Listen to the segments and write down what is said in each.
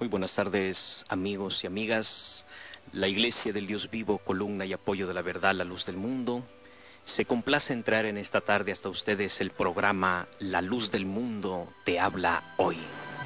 Muy buenas tardes, amigos y amigas. La Iglesia del Dios Vivo, columna y apoyo de la verdad, la luz del mundo, se complace en traer en esta tarde hasta ustedes el programa La Luz del Mundo te habla hoy.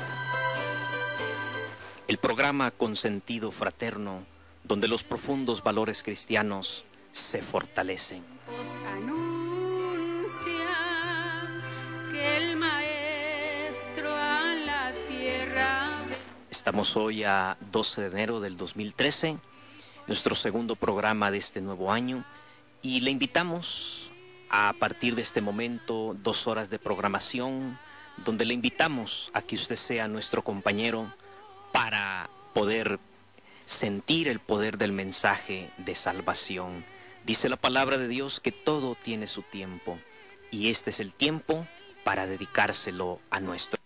El programa con sentido fraterno, donde los profundos valores cristianos se fortalecen. Anuncia que el Maestro a la tierra... Estamos hoy a 12 de enero del 2013, nuestro segundo programa de este nuevo año, y le invitamos a partir de este momento 2 horas de programación, donde le invitamos a que usted sea nuestro compañero para poder sentir el poder del mensaje de salvación. Dice la palabra de Dios que todo tiene su tiempo, y este es el tiempo para dedicárselo a nuestro.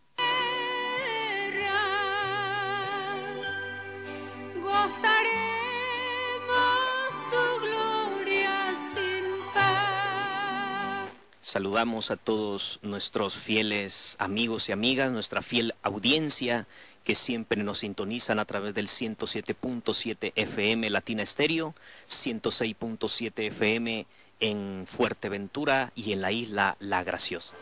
Saludamos a todos nuestros fieles amigos y amigas, nuestra fiel audiencia que siempre nos sintonizan a través del 107.7 FM Latina Estéreo, 106.7 FM en Fuerteventura y en la isla La Graciosa.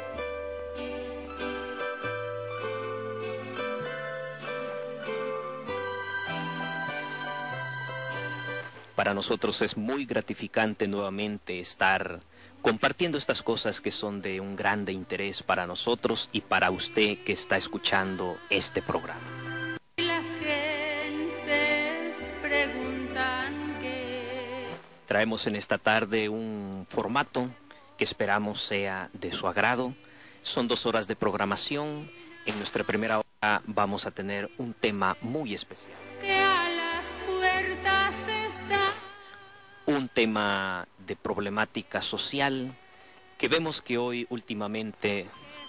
Para nosotros es muy gratificante nuevamente estar compartiendo estas cosas que son de un grande interés para nosotros y para usted que está escuchando este programa. Las gentes preguntan qué. Traemos en esta tarde un formato que esperamos sea de su agrado. Son 2 horas de programación. En nuestra primera hora vamos a tener un tema muy especial. Que a las puertas está. Un tema de problemática social que vemos que hoy últimamente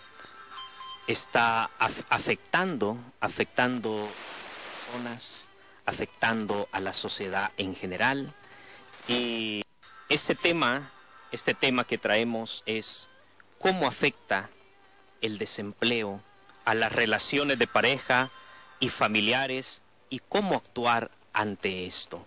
está afectando personas, afectando a la sociedad en general. Y este tema que traemos es cómo afecta el desempleo a las relaciones de pareja y familiares y cómo actuar ante esto.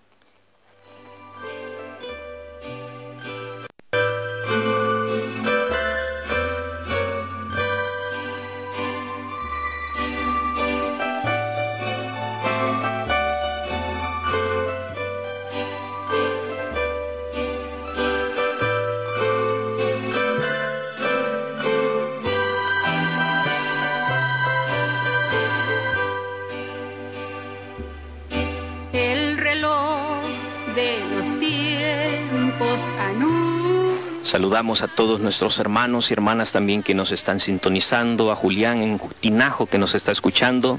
Saludamos a todos nuestros hermanos y hermanas también que nos están sintonizando, a Julián en Tinajo que nos está escuchando.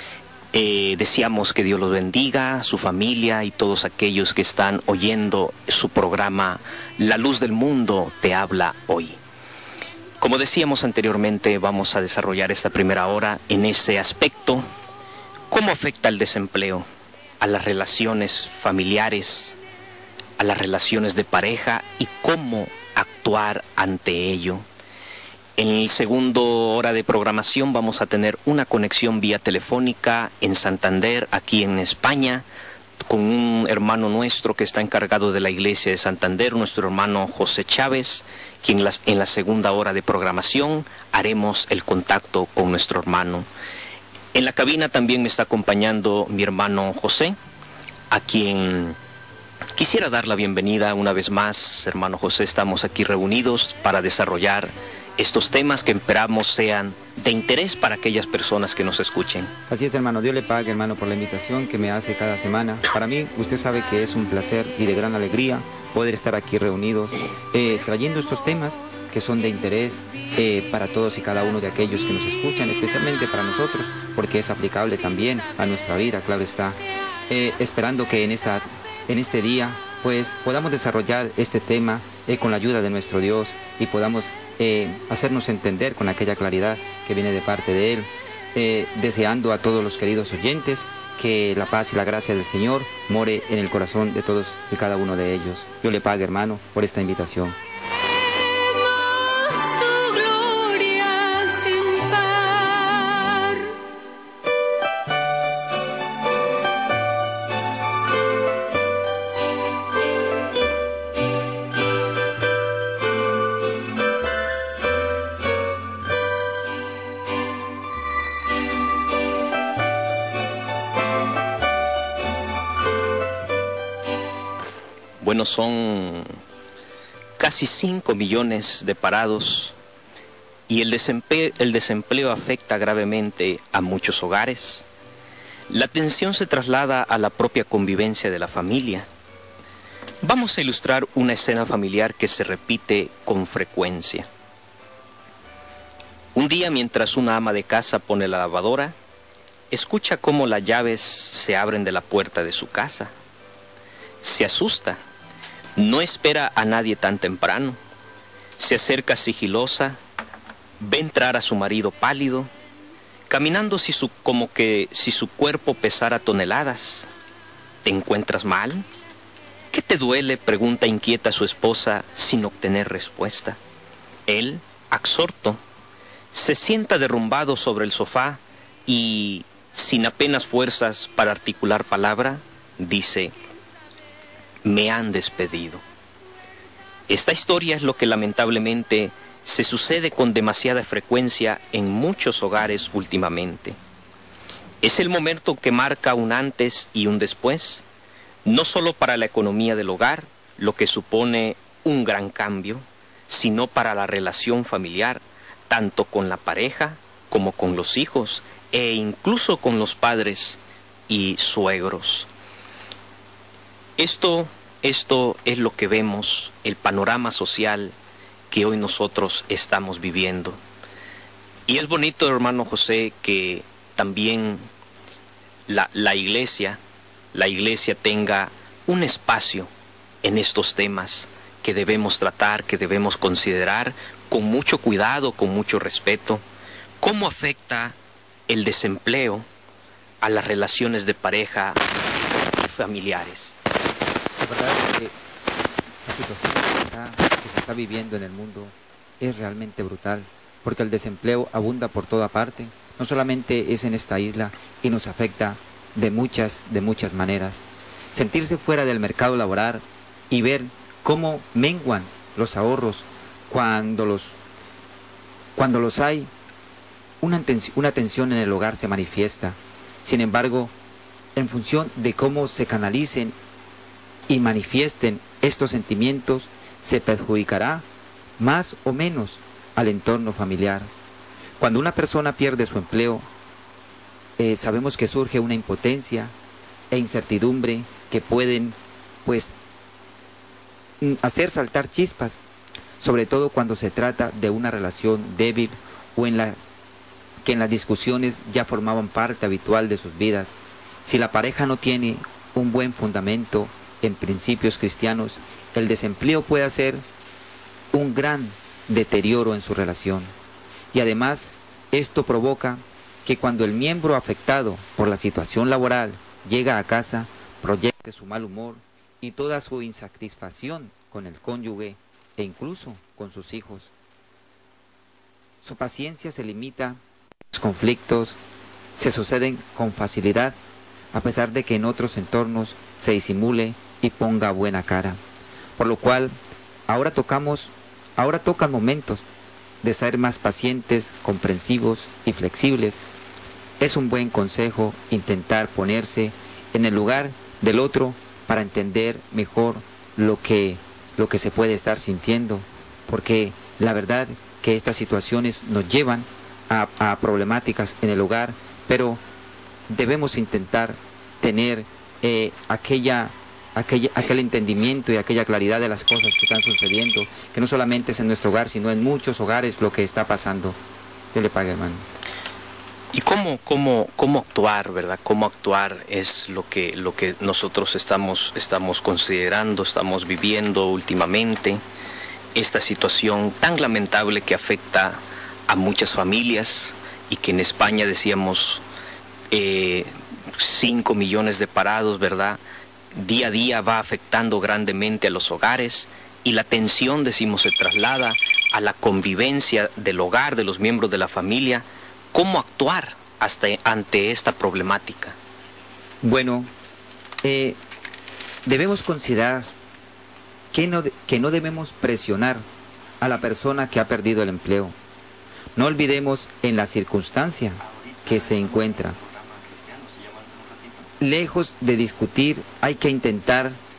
Deseamos que Dios los bendiga, su familia y todos aquellos que están oyendo su programa La Luz del Mundo te habla hoy. Como decíamos anteriormente, vamos a desarrollar esta primera hora en ese aspecto. ¿Cómo afecta el desempleo a las relaciones familiares, a las relaciones de pareja y cómo actuar ante ello? En el segundo hora de programación vamos a tener una conexión vía telefónica en Santander, aquí en España, con un hermano nuestro que está encargado de la iglesia de Santander, nuestro hermano José Chávez, quien en la segunda hora de programación haremos el contacto con nuestro hermano. En la cabina también me está acompañando mi hermano José, a quien quisiera dar la bienvenida una vez más. Hermano José, estamos aquí reunidos para desarrollar estos temas que esperamos sean de interés para aquellas personas que nos escuchen. Así es, hermano. Dios le pague, hermano, por la invitación que me hace cada semana. Para mí, usted sabe que es un placer y de gran alegría poder estar aquí reunidos, trayendo estos temas que son de interés para todos y cada uno de aquellos que nos escuchan, especialmente para nosotros, porque es aplicable también a nuestra vida, claro está. Esperando que en este día pues podamos desarrollar este tema con la ayuda de nuestro Dios y podamos hacernos entender con aquella claridad que viene de parte de Él, deseando a todos los queridos oyentes que la paz y la gracia del Señor more en el corazón de todos y cada uno de ellos. Dios le pague, hermano, por esta invitación. Bueno, son casi 5 millones de parados y el desempleo afecta gravemente a muchos hogares. La tensión se traslada a la propia convivencia de la familia. Vamos a ilustrar una escena familiar que se repite con frecuencia. Un día, mientras una ama de casa pone la lavadora, escucha cómo las llaves se abren de la puerta de su casa. Se asusta, no espera a nadie tan temprano. Se acerca sigilosa, ve entrar a su marido pálido, caminando como que si su cuerpo pesara toneladas. ¿Te encuentras mal? ¿Qué te duele?, pregunta inquieta a su esposa sin obtener respuesta. Él, absorto, se sienta derrumbado sobre el sofá y, sin apenas fuerzas para articular palabra, dice: me han despedido. Esta historia es lo que lamentablemente se sucede con demasiada frecuencia en muchos hogares últimamente. Es el momento que marca un antes y un después, no solo para la economía del hogar, lo que supone un gran cambio, sino para la relación familiar, tanto con la pareja como con los hijos e incluso con los padres y suegros. Esto es lo que vemos, el panorama social que hoy nosotros estamos viviendo. Y es bonito, hermano José, que también la iglesia tenga un espacio en estos temas que debemos tratar, que debemos considerar con mucho cuidado, con mucho respeto. ¿Cómo afecta el desempleo a las relaciones de pareja y familiares? La verdad es que la situación que se está viviendo en el mundo es realmente brutal, porque el desempleo abunda por toda parte. No solamente es en esta isla y nos afecta de muchas maneras. Sentirse fuera del mercado laboral y ver cómo menguan los ahorros cuando los hay, una tensión en el hogar se manifiesta. Sin embargo, en función de cómo se canalicen y manifiesten estos sentimientos, se perjudicará más o menos al entorno familiar. Cuando una persona pierde su empleo, sabemos que surge una impotencia e incertidumbre que pueden, hacer saltar chispas, sobre todo cuando se trata de una relación débil o que en las discusiones ya formaban parte habitual de sus vidas. Si la pareja no tiene un buen fundamento en principios cristianos, el desempleo puede hacer un gran deterioro en su relación. Y además, esto provoca que cuando el miembro afectado por la situación laboral llega a casa, proyecte su mal humor y toda su insatisfacción con el cónyuge e incluso con sus hijos. Su paciencia se limita, los conflictos se suceden con facilidad, a pesar de que en otros entornos se disimule y ponga buena cara. Por lo cual, ahora tocan momentos de ser más pacientes, comprensivos y flexibles. Es un buen consejo intentar ponerse en el lugar del otro para entender mejor lo que se puede estar sintiendo, porque la verdad que estas situaciones nos llevan a problemáticas en el hogar, pero debemos intentar tener aquel entendimiento y aquella claridad de las cosas que están sucediendo, que no solamente es en nuestro hogar, sino en muchos hogares lo que está pasando. Dios le pague, hermano. ¿Y cómo actuar, verdad? ¿Cómo actuar es lo que nosotros estamos considerando, estamos viviendo últimamente? Esta situación tan lamentable que afecta a muchas familias y que en España decíamos 5 millones de parados, ¿verdad? Día a día va afectando grandemente a los hogares y la tensión, decimos, se traslada a la convivencia del hogar, de los miembros de la familia. ¿Cómo actuar ante esta problemática? Bueno, debemos considerar que no debemos presionar a la persona que ha perdido el empleo. No olvidemos en la circunstancia que se encuentra. Lejos de discutir, hay que intentar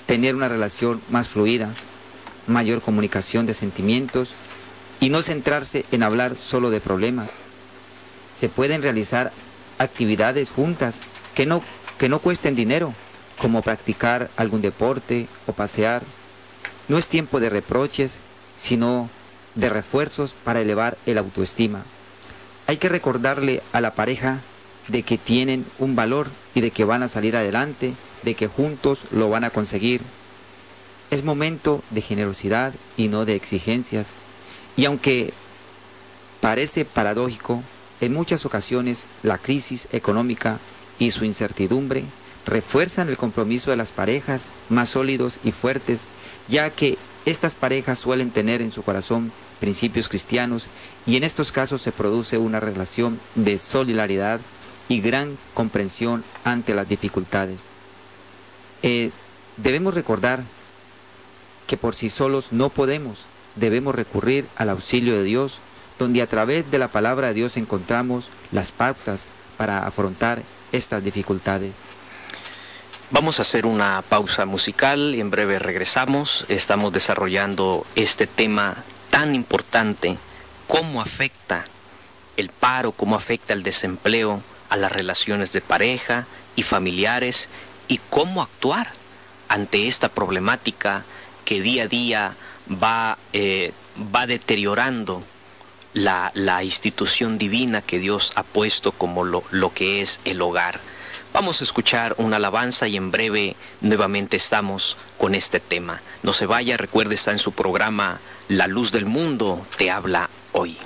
tener una relación más fluida, mayor comunicación de sentimientos y no centrarse en hablar solo de problemas. Se pueden realizar actividades juntas que no cuesten dinero, como practicar algún deporte o pasear. No es tiempo de reproches, sino de refuerzos para elevar el autoestima. Hay que recordarle a la pareja de que tienen un valor y de que van a salir adelante, de que juntos lo van a conseguir. Es momento de generosidad y no de exigencias. Y aunque parece paradójico, en muchas ocasiones la crisis económica y su incertidumbre refuerzan el compromiso de las parejas más sólidos y fuertes, ya que estas parejas suelen tener en su corazón principios cristianos y en estos casos se produce una relación de solidaridad y gran comprensión ante las dificultades. Debemos recordar que por sí solos no podemos, debemos recurrir al auxilio de Dios, donde a través de la palabra de Dios encontramos las pautas para afrontar estas dificultades. Vamos a hacer una pausa musical y en breve regresamos. Estamos desarrollando este tema tan importante, cómo afecta el paro, cómo afecta el desempleo a las relaciones de pareja y familiares y cómo actuar ante esta problemática que día a día va deteriorando la institución divina que Dios ha puesto como lo que es el hogar. Vamos a escuchar una alabanza y en breve nuevamente estamos con este tema. No se vaya, recuerde, está en su programa La Luz del Mundo te habla hoy.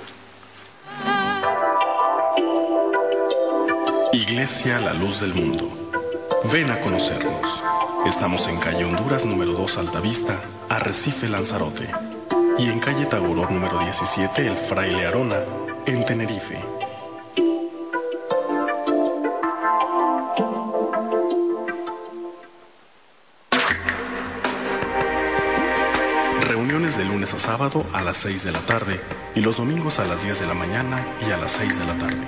Iglesia La Luz del Mundo. Ven a conocernos. Estamos en calle Honduras número 2 Altavista, Arrecife Lanzarote. Y en calle Taboró número 17 El Fraile Arona, en Tenerife. Reuniones de lunes a sábado a las 6 de la tarde y los domingos a las 10 de la mañana y a las 6 de la tarde.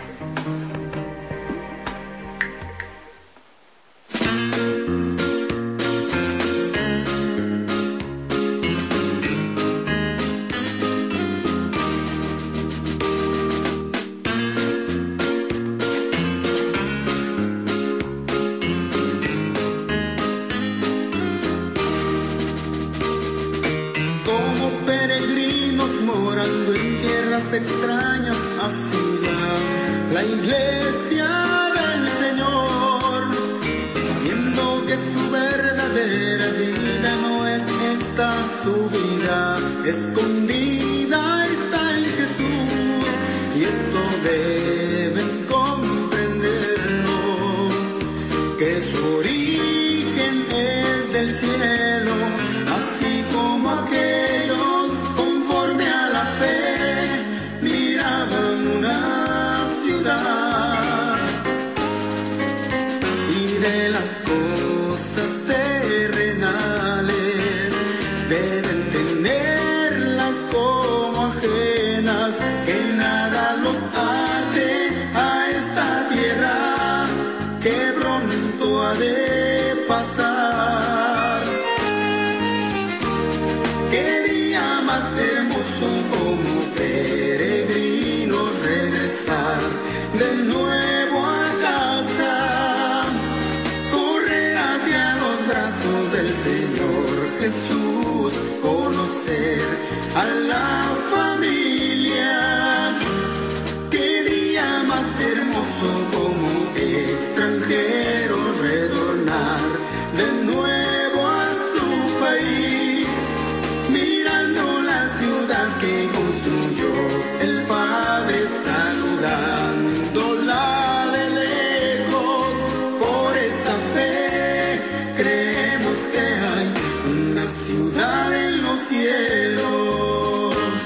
Extrañas, así va la iglesia del Señor, sabiendo que su verdadera vida no es esta su vida, escondida está en Jesús, y esto deben comprenderlo, que su origen es del cielo, así como aquellos conforme a la fe una ciudad, y de las cosas terrenales deben tenerlas como ajenas, que nada los ate a esta tierra que pronto ha de pasar. Qué día más hermoso como peregrinos regresar de nuevo a casa, correr hacia los brazos del Señor Jesús, conocer a la familia. Qué día más hermoso como extranjeros retornar de nuevo a su país, mirando la ciudad que construyó el Padre, saludándola de lejos. Por esta fe creemos que hay una ciudad en los cielos.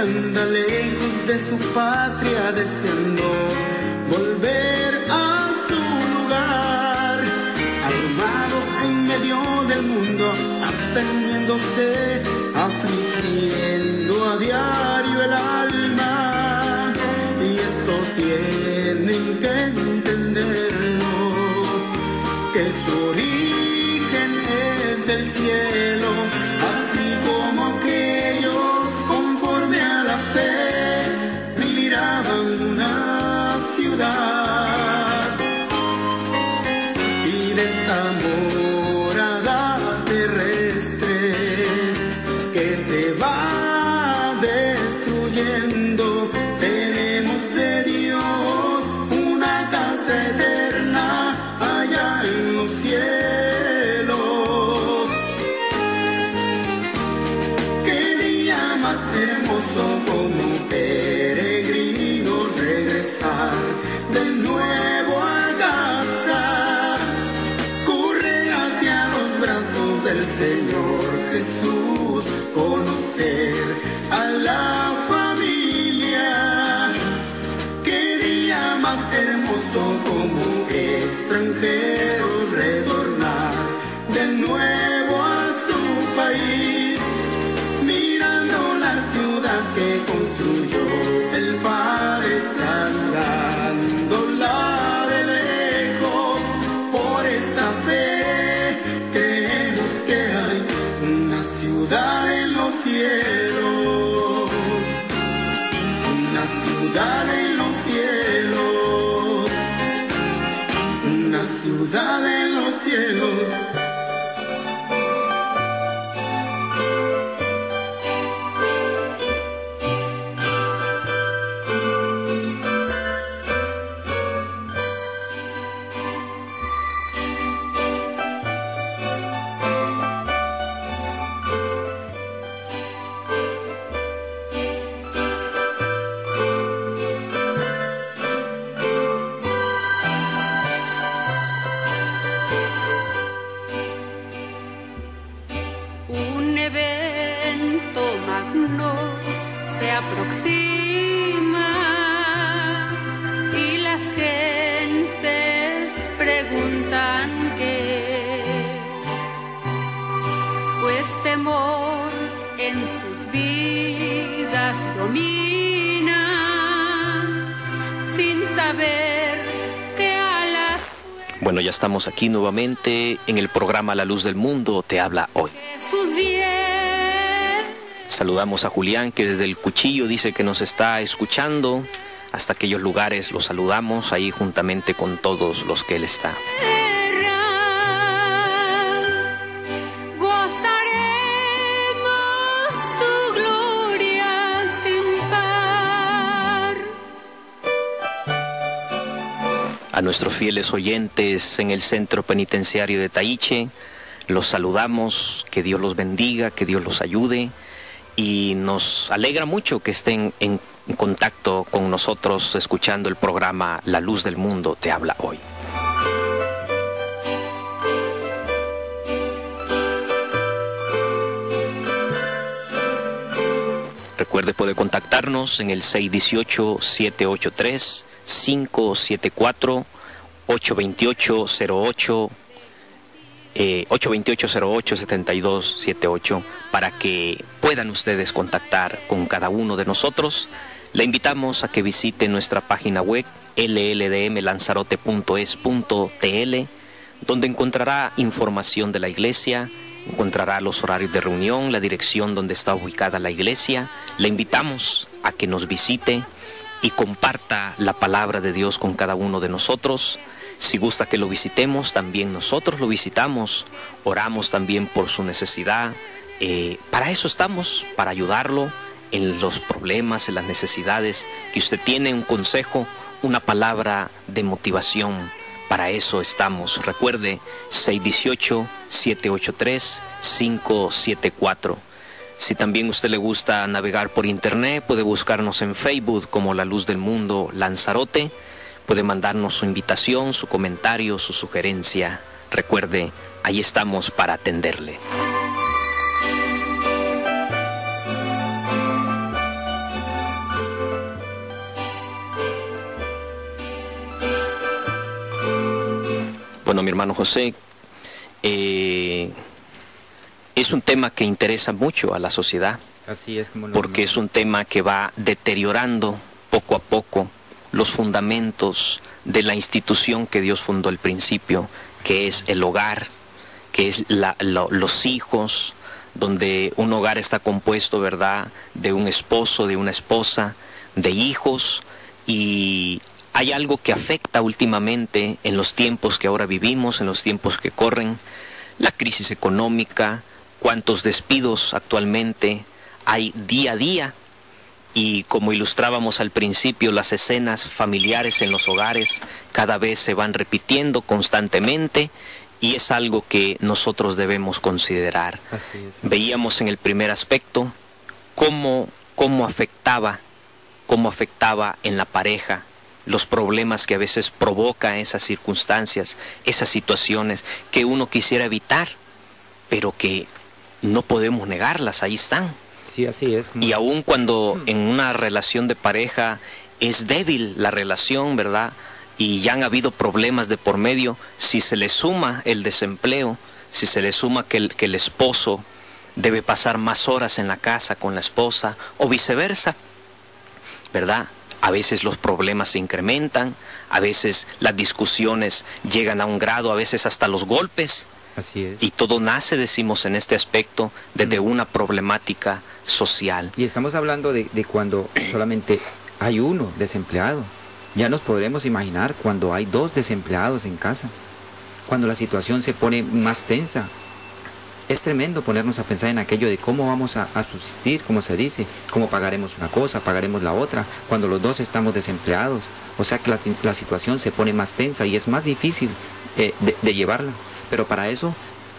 anda lejos de su patria deseando volver a su lugar, arrumados en medio del mundo, absteniéndose, afligiendo a diario el alma, y esto tienen que entenderlo, que su origen es del cielo, así como aquellos conforme a la fe miraban una ciudad, y de esta morada terrestre que se va destruyendo, tenemos de Dios una casa eterna allá en los cielos. Qué día más hermoso como peregrinos regresar de nuevo a casa, correr hacia los brazos del Señor Jesús, conocer a la familia. Qué día más hermoso como extranjeros retornar de nuevo a su país, mirando la ciudad que construyó el Padre, saludándola de lejos. Por esta fe creemos que hay una ciudad en los cielos, una ciudad en los cielos, una ciudad en los cielos. Un evento magno se aproxima y las gentes preguntan qué es, pues temor en sus vidas domina, sin saber que a las Bueno, ya estamos aquí nuevamente en el programa La Luz del Mundo te habla hoy. sus bien. Saludamos a Julián, que desde el Cuchillo dice que nos está escuchando. Hasta aquellos lugares los saludamos ahí juntamente con todos los que él está. Gozaremos su gloria sin par. A nuestros fieles oyentes en el Centro Penitenciario de Taiche, los saludamos, que Dios los bendiga, que Dios los ayude, y nos alegra mucho que estén en contacto con nosotros escuchando el programa La Luz del Mundo te habla hoy. Recuerde, puede contactarnos en el 618-783-574, 828-08, 828-08-7278, para que puedan ustedes contactar con cada uno de nosotros. Le invitamos a que visite nuestra página web lldmlanzarote.es.tl, donde encontrará información de la iglesia, encontrará los horarios de reunión, la dirección donde está ubicada la iglesia. Le invitamos a que nos visite y comparta la palabra de Dios con cada uno de nosotros. Si gusta que lo visitemos, también nosotros lo visitamos, oramos también por su necesidad. Para eso estamos, para ayudarlo en los problemas, en las necesidades que usted tiene, un consejo, una palabra de motivación. Para eso estamos. Recuerde, 618-783-574. Si también a usted le gusta navegar por internet, puede buscarnos en Facebook como La Luz del Mundo Lanzarote. Puede mandarnos su invitación, su comentario, su sugerencia. Recuerde, ahí estamos para atenderle. Bueno, mi hermano José, es un tema que interesa mucho a la sociedad, Así es como porque es un tema que va deteriorando poco a poco los fundamentos de la institución que Dios fundó al principio, que es el hogar, que es los hijos, donde un hogar está compuesto, ¿verdad?, de un esposo, de una esposa, de hijos, y hay algo que afecta últimamente en los tiempos que ahora vivimos, en los tiempos que corren, la crisis económica, cuántos despidos actualmente hay día a día, y como ilustrábamos al principio, las escenas familiares en los hogares cada vez se van repitiendo constantemente, y es algo que nosotros debemos considerar. Así es. Veíamos en el primer aspecto cómo afectaba en la pareja los problemas que a veces provoca esas circunstancias, esas situaciones que uno quisiera evitar, pero que no podemos negarlas, ahí están. Sí, así es. Y aun cuando en una relación de pareja es débil la relación, ¿verdad?, y ya han habido problemas de por medio, si se le suma el desempleo, si se le suma que el esposo debe pasar más horas en la casa con la esposa, o viceversa, ¿verdad?, a veces los problemas se incrementan, a veces las discusiones llegan a un grado, a veces hasta los golpes. Así es. Y todo nace, decimos en este aspecto, desde una problemática social. Y estamos hablando de cuando solamente hay uno desempleado. Ya nos podremos imaginar cuando hay 2 desempleados en casa, cuando la situación se pone más tensa. Es tremendo ponernos a pensar en aquello de cómo vamos a subsistir, como se dice, cómo pagaremos una cosa, pagaremos la otra, cuando los 2 estamos desempleados. O sea que la situación se pone más tensa y es más difícil de llevarla. Pero para eso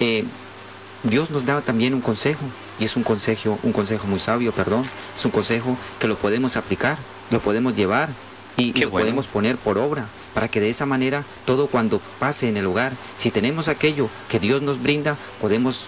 Dios nos da también un consejo, y es un consejo muy sabio, es un consejo que lo podemos aplicar, lo podemos llevar y lo podemos poner por obra, para que de esa manera todo cuando pase en el hogar, si tenemos aquello que Dios nos brinda, podemos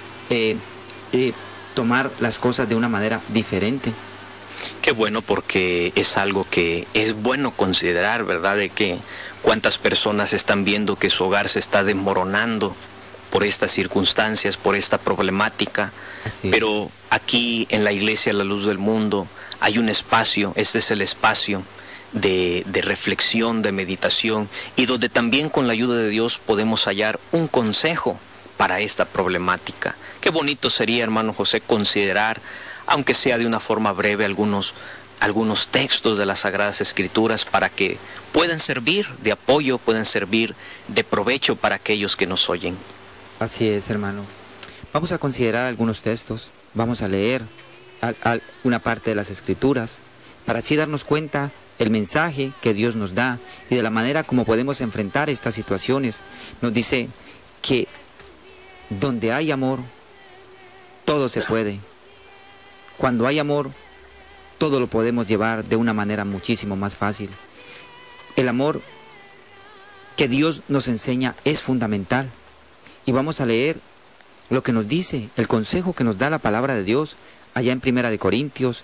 tomar las cosas de una manera diferente. Qué bueno, porque es algo que es bueno considerar, ¿verdad?, de que cuántas personas están viendo que su hogar se está desmoronando por estas circunstancias, por esta problemática. Pero aquí en la Iglesia La Luz del Mundo hay un espacio, este es el espacio de reflexión, de meditación, y donde también con la ayuda de Dios podemos hallar un consejo para esta problemática. Qué bonito sería, hermano José, considerar, aunque sea de una forma breve, algunos textos de las Sagradas Escrituras para que puedan servir de apoyo, puedan servir de provecho para aquellos que nos oyen. Así es, hermano. Vamos a considerar algunos textos, vamos a leer una parte de las Escrituras, para así darnos cuenta el mensaje que Dios nos da y de la manera como podemos enfrentar estas situaciones. Nos dice que donde hay amor, todo se puede. Cuando hay amor, todo lo podemos llevar de una manera muchísimo más fácil. El amor que Dios nos enseña es fundamental. Y vamos a leer lo que nos dice, el consejo que nos da la palabra de Dios, allá en 1 Corintios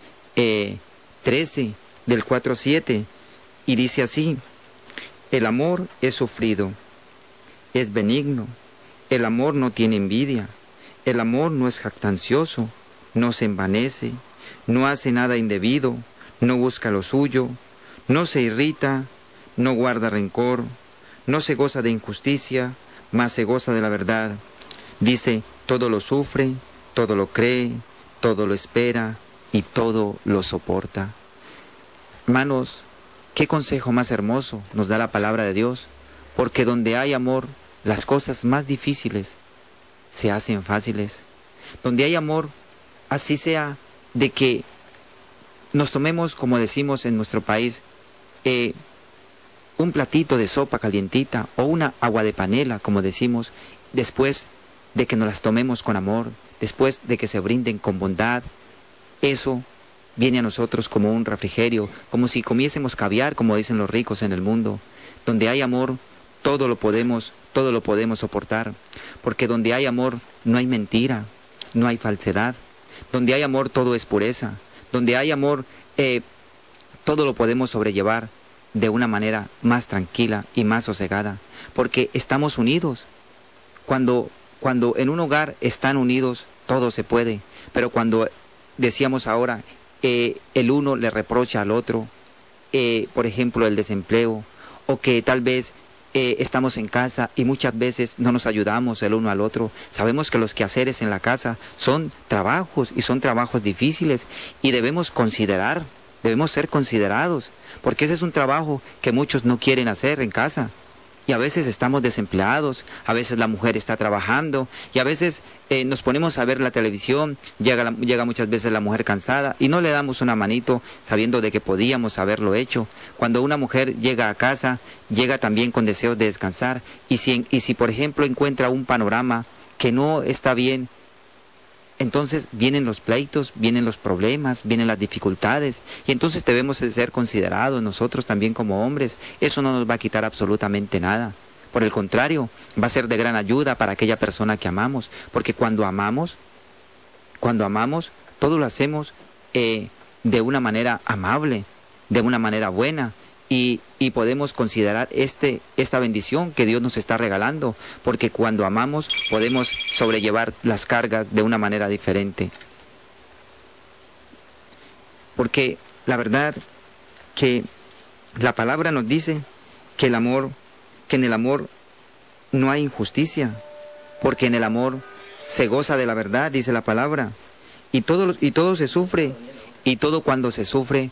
13, del 4 al 7, y dice así: el amor es sufrido, es benigno, el amor no tiene envidia, el amor no es jactancioso, no se envanece, no hace nada indebido, no busca lo suyo, no se irrita, no guarda rencor, no se goza de injusticia, mas se goza de la verdad. Dice, todo lo sufre, todo lo cree, todo lo espera y todo lo soporta. Hermanos, qué consejo más hermoso nos da la palabra de Dios, porque donde hay amor, las cosas más difíciles se hacen fáciles. Donde hay amor, así sea de que nos tomemos, como decimos en nuestro país, un platito de sopa calientita o una agua de panela, como decimos, después de que nos las tomemos con amor, después de que se brinden con bondad, eso viene a nosotros como un refrigerio, como si comiésemos caviar, como dicen los ricos en el mundo. Donde hay amor, todo lo podemos soportar, porque donde hay amor no hay mentira, no hay falsedad. Donde hay amor todo es pureza. Donde hay amor todo lo podemos sobrellevar. de una manera más tranquila y más sosegada, porque estamos unidos. Cuando en un hogar están unidos, todo se puede, pero cuando decíamos ahora, el uno le reprocha al otro, por ejemplo, el desempleo, o que tal vez estamos en casa y muchas veces no nos ayudamos el uno al otro. Sabemos que los quehaceres en la casa son trabajos y son trabajos difíciles y debemos ser considerados, porque ese es un trabajo que muchos no quieren hacer en casa. Y a veces estamos desempleados, a veces la mujer está trabajando y a veces nos ponemos a ver la televisión, llega muchas veces la mujer cansada y no le damos una manito sabiendo de que podíamos haberlo hecho. Cuando una mujer llega a casa, llega también con deseos de descansar y si por ejemplo encuentra un panorama que no está bien, entonces vienen los pleitos, vienen los problemas, vienen las dificultades y entonces debemos de ser considerados nosotros también como hombres. Eso no nos va a quitar absolutamente nada. Por el contrario, va a ser de gran ayuda para aquella persona que amamos, porque cuando amamos, todo lo hacemos de una manera amable, de una manera buena. Y podemos considerar esta bendición que Dios nos está regalando, porque cuando amamos podemos sobrellevar las cargas de una manera diferente. Porque la verdad que la palabra nos dice que en el amor no hay injusticia, porque en el amor se goza de la verdad, dice la palabra, y todo se sufre, y todo cuando se sufre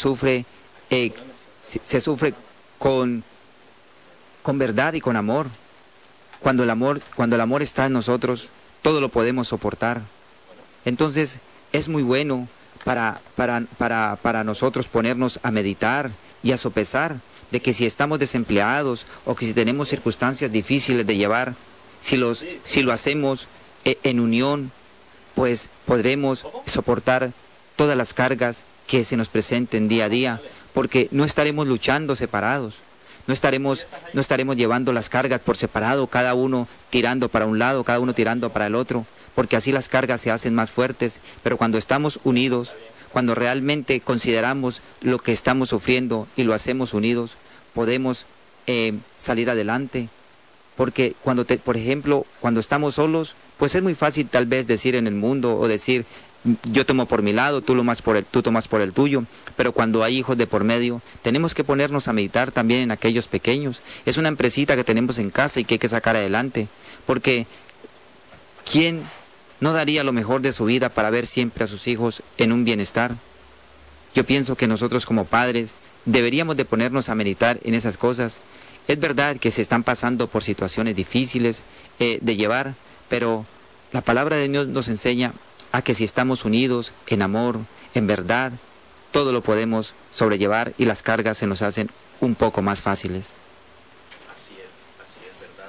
con verdad y con amor. Cuando el amor está en nosotros, todo lo podemos soportar. Entonces es muy bueno para nosotros ponernos a meditar y a sopesar de que si estamos desempleados o que si tenemos circunstancias difíciles de llevar, si lo hacemos en unión, pues podremos soportar todas las cargas que se nos presenten día a día, porque no estaremos luchando separados, no estaremos llevando las cargas por separado, cada uno tirando para un lado, cada uno tirando para el otro, porque así las cargas se hacen más fuertes. Pero cuando estamos unidos, cuando realmente consideramos lo que estamos sufriendo y lo hacemos unidos, podemos salir adelante. Porque por ejemplo, cuando estamos solos, pues es muy fácil tal vez decir en el mundo o decir, yo tomo por mi lado, tú tomas por el tuyo, pero cuando hay hijos de por medio, tenemos que ponernos a meditar también en aquellos pequeños. Es una empresita que tenemos en casa y que hay que sacar adelante, porque ¿quién no daría lo mejor de su vida para ver siempre a sus hijos en un bienestar? Yo pienso que nosotros como padres deberíamos de ponernos a meditar en esas cosas. Es verdad que se están pasando por situaciones difíciles de llevar, pero la palabra de Dios nos enseña a que si estamos unidos en amor, en verdad, todo lo podemos sobrellevar y las cargas se nos hacen un poco más fáciles. Así es, verdad.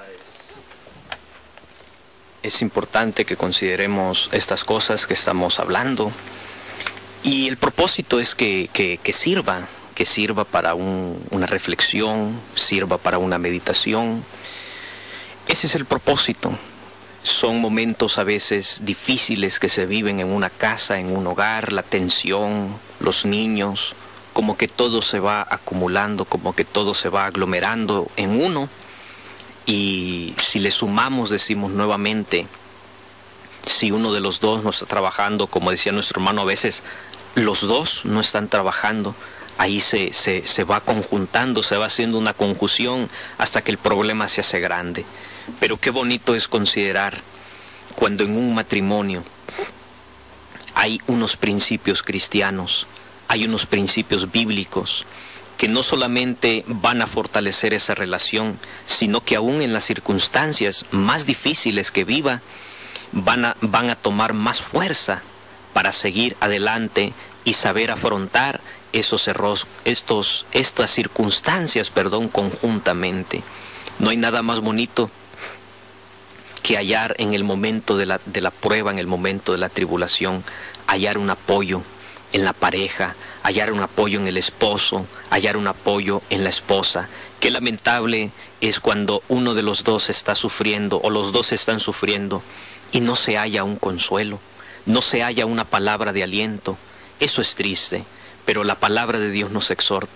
Es importante que consideremos estas cosas que estamos hablando y el propósito es que sirva para una reflexión, sirva para una meditación. Ese es el propósito. Son momentos a veces difíciles que se viven en una casa, en un hogar, la tensión, los niños, como que todo se va acumulando, como que todo se va aglomerando en uno. Y si le sumamos, decimos nuevamente, si uno de los dos no está trabajando, como decía nuestro hermano, a veces los dos no están trabajando, ahí se va conjuntando, se va haciendo una conjunción hasta que el problema se hace grande. Pero qué bonito es considerar cuando en un matrimonio hay unos principios cristianos, hay unos principios bíblicos que no solamente van a fortalecer esa relación, sino que aún en las circunstancias más difíciles que viva, van a tomar más fuerza para seguir adelante y saber afrontar esos errores, estas circunstancias, conjuntamente. No hay nada más bonito que hallar en el momento de la prueba, en el momento de la tribulación, hallar un apoyo en la pareja, hallar un apoyo en el esposo, hallar un apoyo en la esposa. Qué lamentable es cuando uno de los dos está sufriendo o los dos están sufriendo y no se halla un consuelo, no se halla una palabra de aliento. Eso es triste, pero la palabra de Dios nos exhorta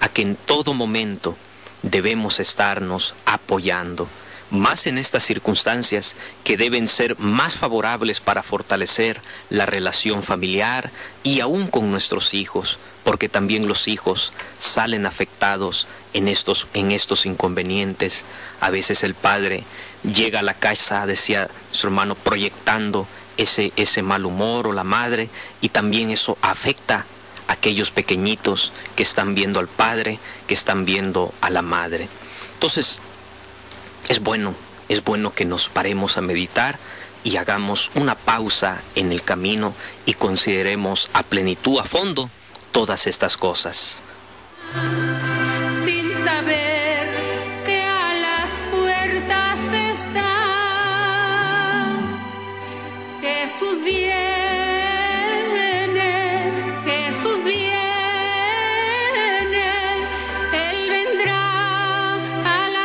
a que en todo momento debemos estarnos apoyando, más en estas circunstancias que deben ser más favorables para fortalecer la relación familiar y aún con nuestros hijos, porque también los hijos salen afectados en estos inconvenientes. A veces el padre llega a la casa, decía su hermano, proyectando ese mal humor, o la madre, y también eso afecta a aquellos pequeñitos que están viendo al padre, que están viendo a la madre. Entonces, es bueno que nos paremos a meditar y hagamos una pausa en el camino y consideremos a plenitud, a fondo, todas estas cosas. Sin saber que a las puertas está Jesús viene, Jesús viene, Él vendrá a la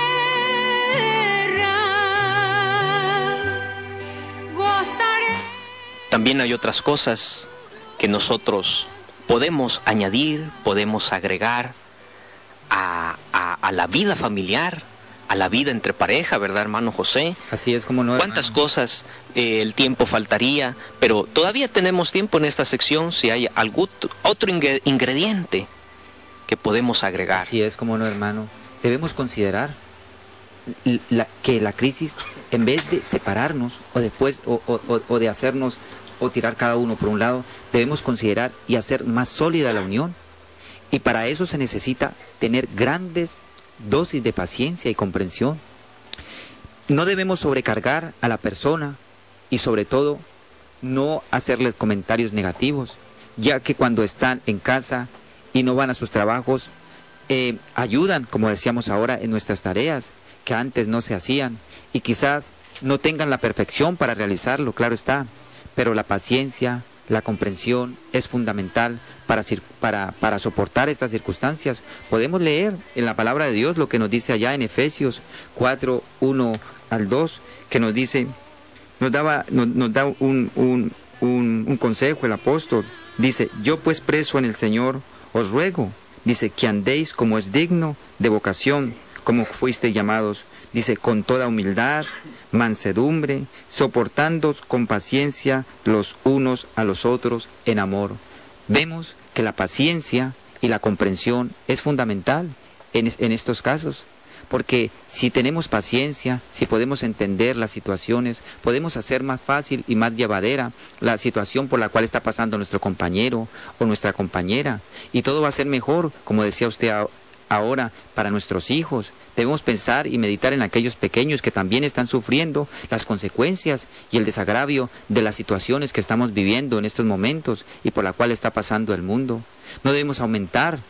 tierra, gozaré. También hay otras cosas que nosotros podemos añadir, podemos agregar a la vida familiar, a la vida entre pareja, ¿verdad, hermano José? Así es, como no, ¿Cuántas hermano? cosas el tiempo faltaría? Pero todavía tenemos tiempo en esta sección si hay algún otro ingrediente que podemos agregar. Así es, como no, hermano. Debemos considerar que la crisis, en vez de separarnos o de hacernos o tirar cada uno por un lado, debemos considerar y hacer más sólida la unión. Y para eso se necesita tener grandes dosis de paciencia y comprensión. No debemos sobrecargar a la persona y sobre todo no hacerles comentarios negativos, ya que cuando están en casa y no van a sus trabajos, ayudan, como decíamos ahora, en nuestras tareas que antes no se hacían, y quizás no tengan la perfección para realizarlo, claro está, pero la paciencia, la comprensión es fundamental para soportar estas circunstancias. Podemos leer en la palabra de Dios lo que nos dice allá en Efesios 4, 1 al 2, que nos dice, nos da un consejo el apóstol. Dice: yo pues preso en el Señor os ruego, dice, que andéis como es digno de vocación, como fuisteis llamados, dice, con toda humildad, mansedumbre, soportándoos con paciencia los unos a los otros en amor. Vemos que la paciencia y la comprensión es fundamental en estos casos, porque si tenemos paciencia, si podemos entender las situaciones, podemos hacer más fácil y más llevadera la situación por la cual está pasando nuestro compañero o nuestra compañera, y todo va a ser mejor, como decía usted ahora, para nuestros hijos. Debemos pensar y meditar en aquellos pequeños que también están sufriendo las consecuencias y el desagravio de las situaciones que estamos viviendo en estos momentos y por la cual está pasando el mundo. No debemos aumentar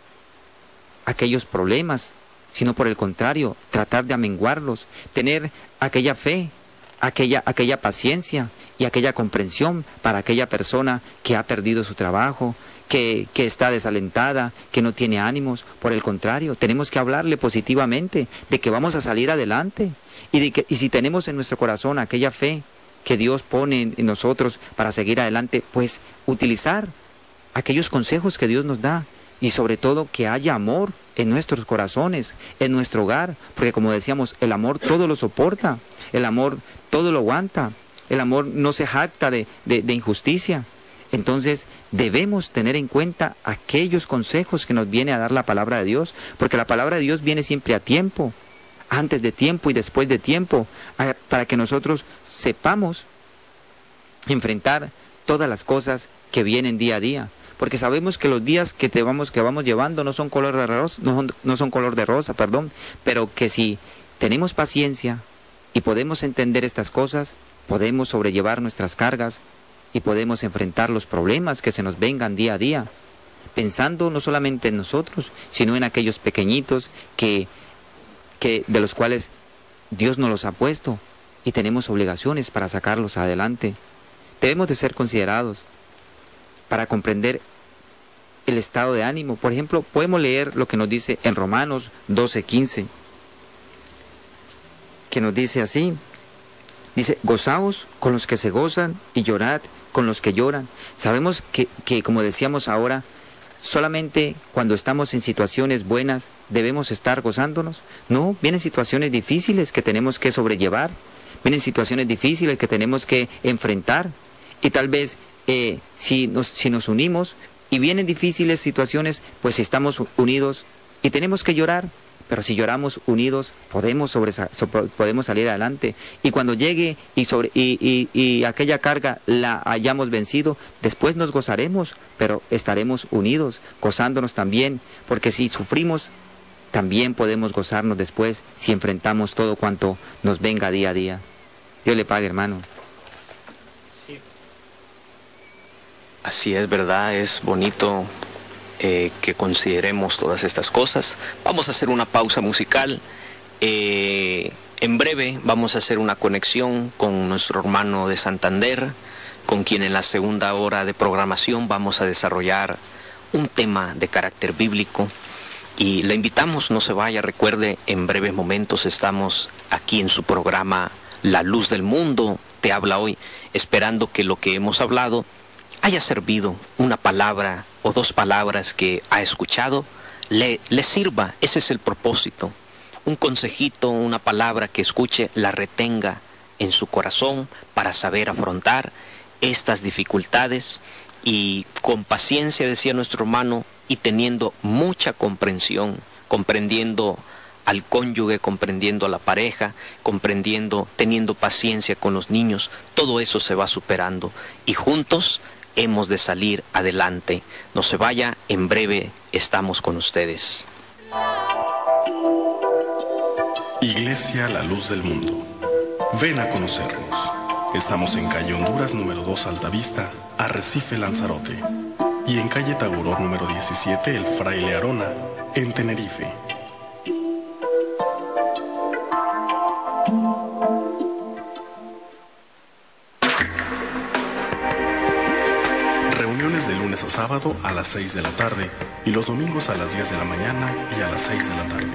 aquellos problemas, sino por el contrario, tratar de amenguarlos, tener aquella fe, aquella paciencia y aquella comprensión para aquella persona que ha perdido su trabajo, que está desalentada, que no tiene ánimos. Por el contrario, tenemos que hablarle positivamente de que vamos a salir adelante, y si tenemos en nuestro corazón aquella fe que Dios pone en nosotros para seguir adelante, pues utilizar aquellos consejos que Dios nos da, y sobre todo que haya amor en nuestros corazones, en nuestro hogar, porque como decíamos, el amor todo lo soporta, el amor todo lo aguanta, el amor no se jacta de injusticia. Entonces debemos tener en cuenta aquellos consejos que nos viene a dar la palabra de Dios, porque la palabra de Dios viene siempre a tiempo, antes de tiempo y después de tiempo, para que nosotros sepamos enfrentar todas las cosas que vienen día a día, porque sabemos que los días que vamos llevando no son color de rosa, no son color de rosa, pero que si tenemos paciencia y podemos entender estas cosas, podemos sobrellevar nuestras cargas y podemos enfrentar los problemas que se nos vengan día a día, pensando no solamente en nosotros, sino en aquellos pequeñitos de los cuales Dios nos los ha puesto y tenemos obligaciones para sacarlos adelante. Debemos de ser considerados para comprender el estado de ánimo. Por ejemplo, podemos leer lo que nos dice en Romanos 12:15, que nos dice así, dice: gozaos con los que se gozan y llorad con los que lloran. Sabemos que como decíamos ahora, solamente cuando estamos en situaciones buenas debemos estar gozándonos. No, vienen situaciones difíciles que tenemos que sobrellevar, vienen situaciones difíciles que tenemos que enfrentar. Y tal vez si nos unimos y vienen difíciles situaciones, pues estamos unidos y tenemos que llorar. Pero si lloramos unidos, podemos salir adelante. Y cuando llegue y aquella carga la hayamos vencido, después nos gozaremos, pero estaremos unidos, gozándonos también. Porque si sufrimos, también podemos gozarnos después si enfrentamos todo cuanto nos venga día a día. Dios le pague, hermano. Así es, verdad, es bonito que consideremos todas estas cosas. Vamos a hacer una pausa musical. En breve vamos a hacer una conexión con nuestro hermano de Santander, con quien en la segunda hora de programación vamos a desarrollar un tema de carácter bíblico. Y le invitamos, no se vaya, recuerde, en breves momentos estamos aquí en su programa La Luz del Mundo, te habla hoy, esperando que lo que hemos hablado haya servido, una palabra o dos palabras que ha escuchado, le sirva. Ese es el propósito. Un consejito, una palabra que escuche, la retenga en su corazón para saber afrontar estas dificultades y con paciencia, decía nuestro hermano, y teniendo mucha comprensión, comprendiendo al cónyuge, comprendiendo a la pareja, teniendo paciencia con los niños, todo eso se va superando y juntos hemos de salir adelante. No se vaya, en breve estamos con ustedes. Iglesia La Luz del Mundo. Ven a conocernos. Estamos en calle Honduras número 2 Altavista, Arrecife Lanzarote. Y en calle Taguró número 17 El Fraile Arona, en Tenerife. Reuniones de lunes a sábado a las 6 de la tarde y los domingos a las 10 de la mañana y a las 6 de la tarde.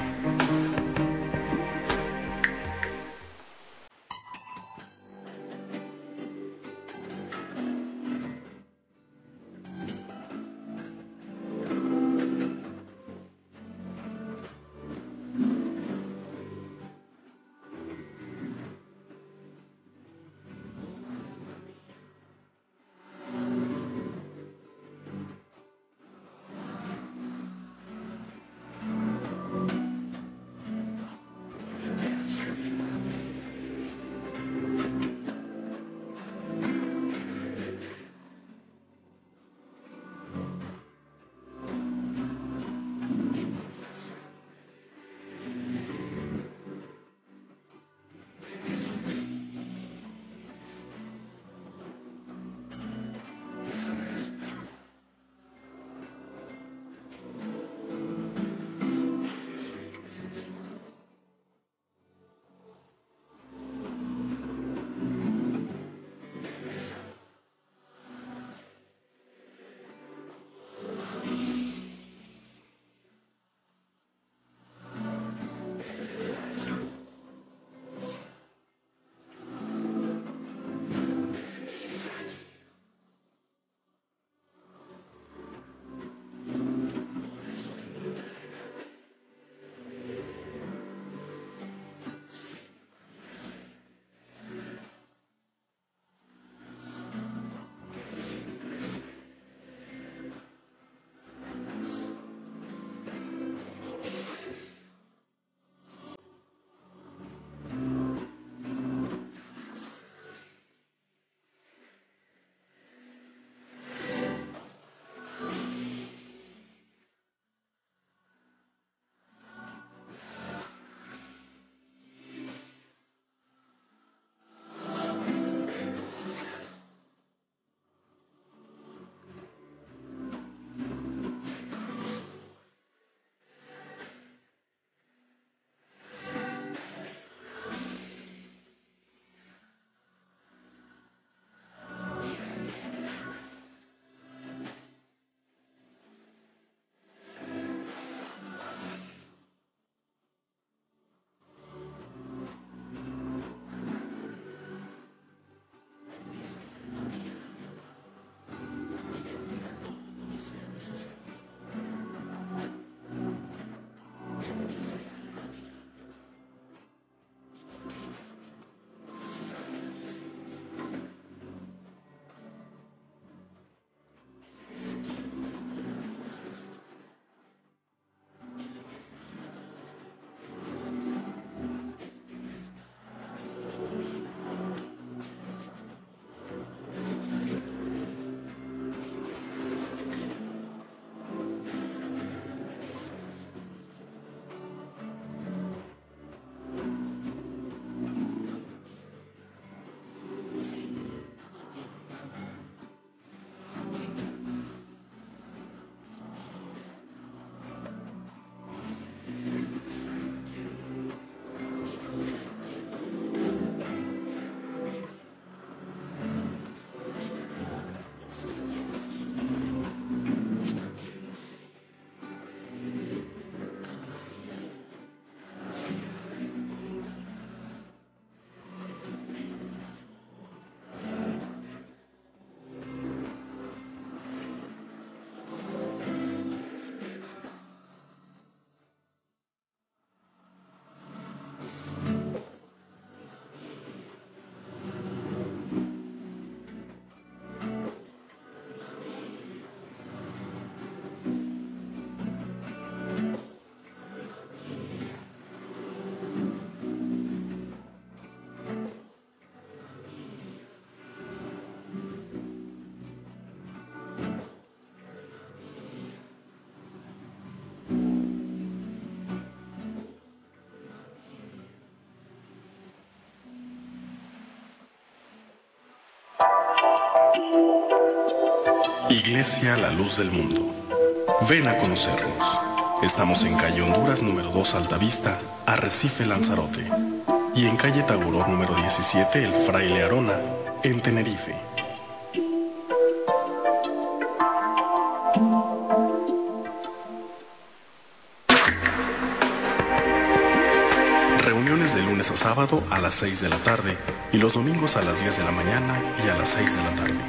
Iglesia La Luz del Mundo. Ven a conocernos. Estamos en calle Honduras número 2 Altavista, Arrecife Lanzarote. Y en calle Taguró número 17 El Fraile Arona, en Tenerife. Reuniones de lunes a sábado a las 6 de la tarde y los domingos a las 10 de la mañana y a las 6 de la tarde.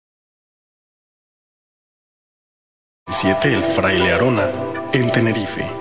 El Fraile Arona, en Tenerife.